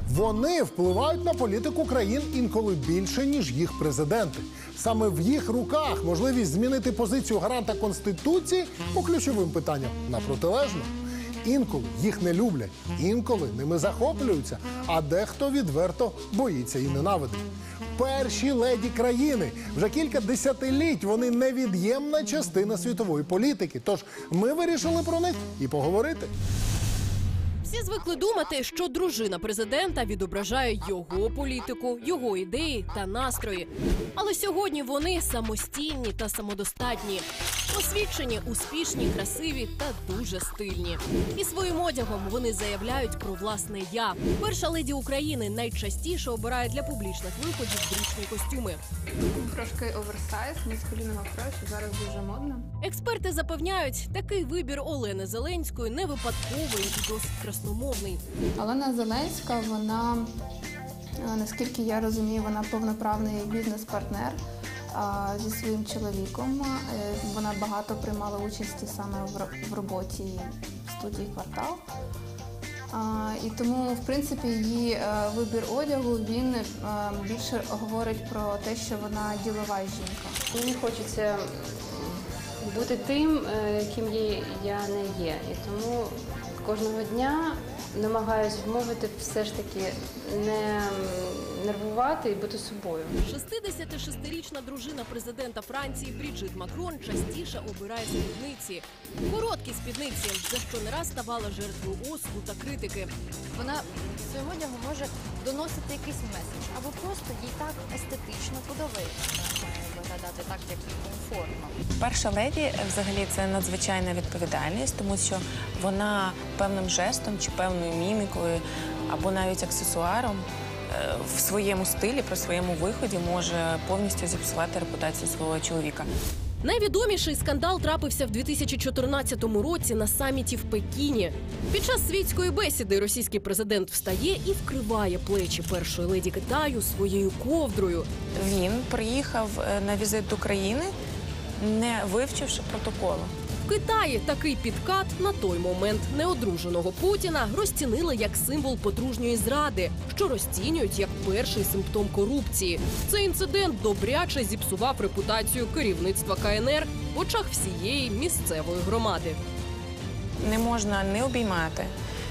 Вони впливають на політику країн інколи більше, ніж їх президенти. Саме в їх руках можливість змінити позицію гаранта Конституції по ключовим питанням на протилежну. Інколи їх не люблять, інколи ними захоплюються, а дехто відверто боїться і ненавидить. Перші леді країни. Вже кілька десятиліть вони невід'ємна частина світової політики. Тож ми вирішили про них і поговорити. Всі звикли думати, що дружина президента відображає його політику, його ідеї та настрої. Але сьогодні вони самостійні та самодостатні. Освічені, успішні, красиві та дуже стильні. І своїм одягом вони заявляють про власне «я». Перша леді України найчастіше обирає для публічних виходів брючні костюми. Трошки оверсайз, ніж колінного крою, що зараз дуже модно. Експерти запевняють, такий вибір Олени Зеленської не випадковий і досить красномовний. Олена Зеленська, вона, наскільки я розумію, вона повноправний бізнес-партнер зі своїм чоловіком. Вона багато приймала участі саме в роботі студії «Квартал». І тому, в принципі, її вибір одягу, він більше говорить про те, що вона ділова жінка. Мені хочеться бути тим, ким я не є. І тому кожного дня намагаюся вмовити все ж таки не нервувати і бути собою. 66-річна дружина президента Франції Бріджит Макрон частіше обирає спідниці. Короткі спідниці, за що не раз ставала жертвою осуду та критики. Вона своїм одягом може доносити якийсь меседж, або просто їй так естетично подобається виглядати так, як їй комфортно. Перша леді, взагалі, це надзвичайна відповідальність, тому що вона певним жестом чи певною мімікою або навіть аксесуаром в своєму стилі, при своєму виході може повністю зіпсувати репутацію свого чоловіка. Найвідоміший скандал трапився в 2014 році на саміті в Пекіні. Під час світської бесіди російський президент встає і вкриває плечі першої леді Китаю своєю ковдрою. Він приїхав на візит до країни, не вивчивши протоколу. В Китаї такий підкат на той момент неодруженого Путіна розцінили як символ подружньої зради, що розцінюють як перший симптом корупції. Цей інцидент добряче зіпсував репутацію керівництва КНР в очах всієї місцевої громади. Не можна не обіймати,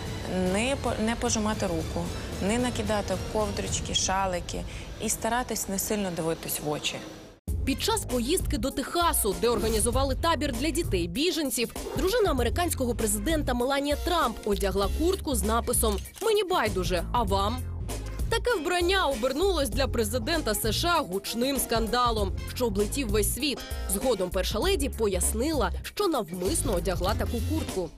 не пожимати руку, не накидати ковдрочки, шалики і старатись не сильно дивитись в очі. Під час поїздки до Техасу, де організували табір для дітей-біженців, дружина американського президента Меланія Трамп одягла куртку з написом «Мені байдуже, а вам?». Таке вбрання обернулось для президента США гучним скандалом, що облетів весь світ. Згодом перша леді пояснила, що навмисно одягла таку куртку.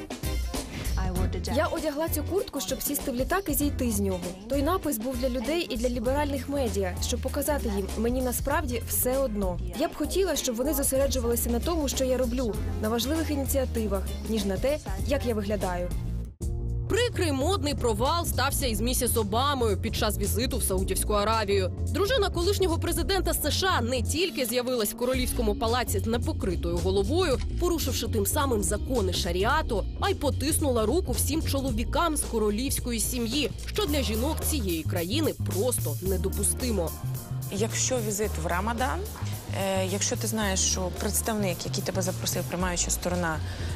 Я одягла цю куртку, щоб сісти в літак і зійти з нього. Той напис був для людей і для ліберальних медіа, щоб показати їм, мені насправді все одно. Я б хотіла, щоб вони зосереджувалися на тому, що я роблю, на важливих ініціативах, ніж на те, як я виглядаю. Прикрий модний провал стався із місіс Обамою під час візиту в Саудівську Аравію. Дружина колишнього президента США не тільки з'явилась в королівському палаці з непокритою головою, порушивши тим самим закони шаріату, а й потиснула руку всім чоловікам з королівської сім'ї, що для жінок цієї країни просто недопустимо. Якщо візит в Рамадан, якщо ти знаєш, що представник, який тебе запросив, приймаюча сторона,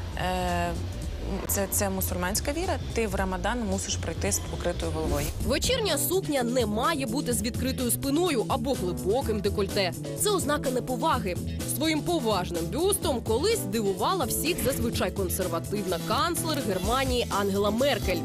це мусульманська віра, ти в Рамадан мусиш прийти з покритою головою. Вечірня сукня не має бути з відкритою спиною або глибоким декольте. Це ознака неповаги. Своїм поважним бюстом колись дивувала всіх зазвичай консервативна канцлер Германії Ангела Меркель.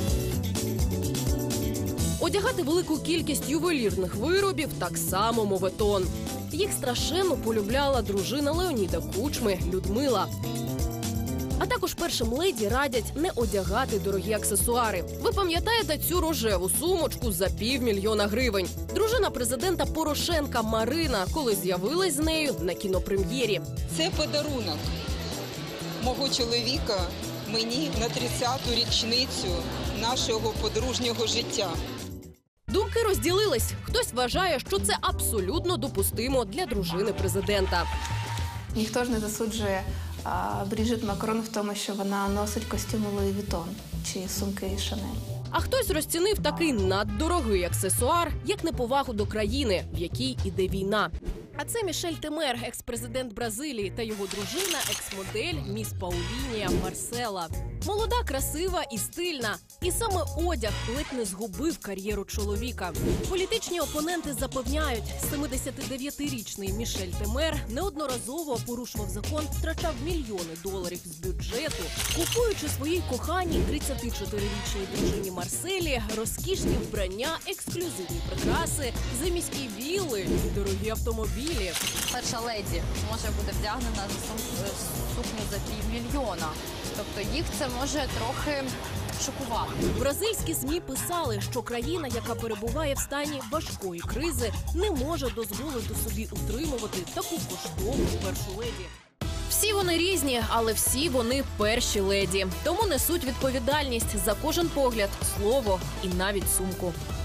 Одягати велику кількість ювелірних виробів так само моветон. Їх страшенно полюбляла дружина Леоніда Кучми Людмила. А також першим леді радять не одягати дорогі аксесуари. Ви пам'ятаєте цю рожеву сумочку за $500 000 гривень? Дружина президента Порошенка Марина, коли з'явилась з нею на кінопрем'єрі. Це подарунок мого чоловіка мені на 30-ту річницю нашого подружнього життя. Думки розділились. Хтось вважає, що це абсолютно допустимо для дружини президента. Ніхто ж не засуджує Бріджит Макрон в тому, що вона носить костюми Луї Вітон чи сумки Шанель. А хтось розцінив такий наддорогий аксесуар як неповагу до країни, в якій іде війна. А це Мішель Темер, екс-президент Бразилії, та його дружина, екс-модель міс Паулінія Марсела. Молода, красива і стильна. І саме одяг ледь не згубив кар'єру чоловіка. Політичні опоненти запевняють, 79-річний Мішель Темер неодноразово порушував закон, втрачав мільйони доларів з бюджету, купуючи своїй коханій 34-річній дружині Марселі розкішні вбрання, ексклюзивні прикраси, заміські вілли і дорогі автомобілі. Перша леді може бути вдягнена за сукню за $500,000. Тобто їх це може трохи шокувати. Бразильські ЗМІ писали, що країна, яка перебуває в стані важкої кризи, не може дозволити собі утримувати таку коштовну першу леді. Всі вони різні, але всі вони перші леді. Тому несуть відповідальність за кожен погляд, слово і навіть сумку.